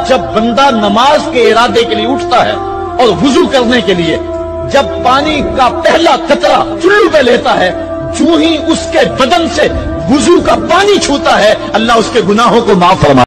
जब बंदा नमाज के इरादे के लिए उठता है और वुजू करने के लिए जब पानी का पहला कतरा चुल्लू पे लेता है, जो ही उसके बदन से वुजू का पानी छूता है, अल्लाह उसके गुनाहों को माफ फरमा।